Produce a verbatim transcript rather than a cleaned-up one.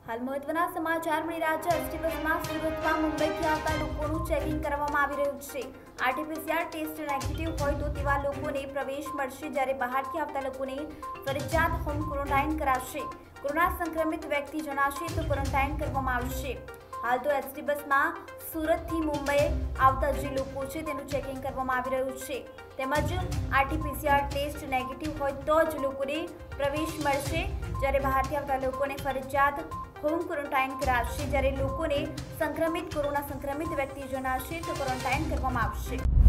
હાલ મહત્વના સમાચાર મળી રહ્યા છે। એસટી બસમાં સુરતમાં મુંબઈથી આવતા લોકોનું ચેકિંગ કરવામાં આવી રહ્યું છે। આરટીપીસીઆર ટેસ્ટ નેગેટિવ હોય તો તેવા લોકોને પ્રવેશ મળશે, જ્યારે બહારથી આવતા લોકોને ફરજિયાત હોમ ક્વોરન્ટાઇન કરાશે। કોરોના સંક્રમિત વ્યક્તિ જણાશે તો ક્વોરન્ટાઇન કરવામાં આવશે। હાલ તો એસટી બસમાં સુરતથી મુંબઈ આવતા જે લોકો છે તેનું ચેકિંગ કરવામાં આવી રહ્યું છે, તેમજ આરટીપીસીઆર ટેસ્ટ નેગેટિવ હોય તો જ લોકોને પ્રવેશ મળશે, જ્યારે બહારથી આવતા લોકોને ફરજિયાત હોમ ક્વોરન્ટાઇન કરાશે। જ્યારે લોકોને સંક્રમિત કોરોના સંક્રમિત વ્યક્તિ જણાશે તો ક્વોરન્ટાઇન કરવામાં આવશે।